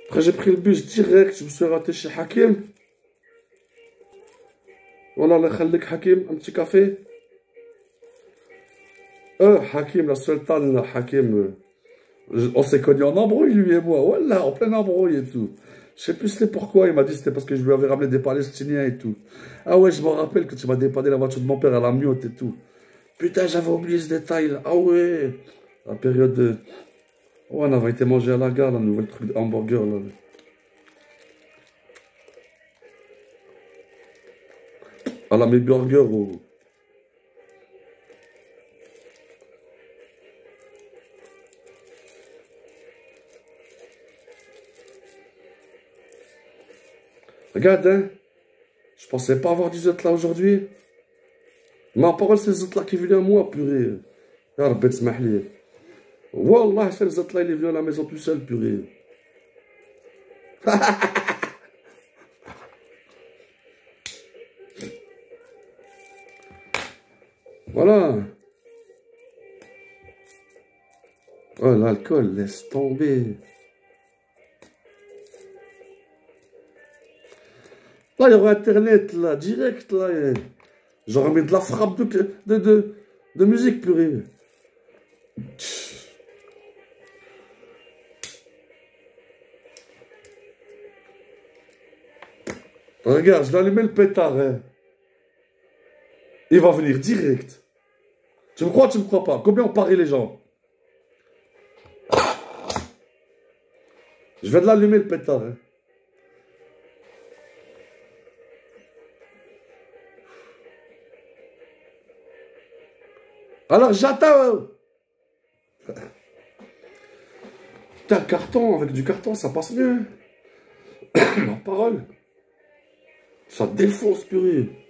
Après, j'ai pris le bus direct, je me suis raté chez Hakim. Voilà, le khalik Hakim, un petit café. Hakim, la sultane, là, Hakim. On s'est connus en embrouille, lui et moi. Voilà, en pleine embrouille et tout. Je sais plus c'était pourquoi. Il m'a dit c'était parce que je lui avais ramené des Palestiniens et tout. Ah ouais, je me rappelle que tu m'as dépanné la voiture de mon père à la miotte et tout. Putain, j'avais oublié ce détail là. Ah ouais. La période de... Ouais, on avait été manger à la gare, la nouvelle truc de hamburger là. À la mes burgers au... Regarde, hein. Je pensais pas avoir 18 là aujourd'hui. Ma parole, c'est les autres là qui viennent à moi, purée. Ya Rabbi t'smahli. Wallah, c'est les autres là, il est venu à la maison tout seul, purée. Voilà. Oh, l'alcool, laisse tomber. Là, il y aura Internet, là, direct, là. J'aurais mis de la frappe de musique, purée. Regarde, je l'ai allumé le pétard, hein. Il va venir direct. Tu me crois ou tu me crois pas? Combien ont parié les gens? Je vais de l'allumer le pétard, hein. Alors j'attends. Putain, carton, avec du carton, ça passe mieux. Ma parole. Ça défonce, purée.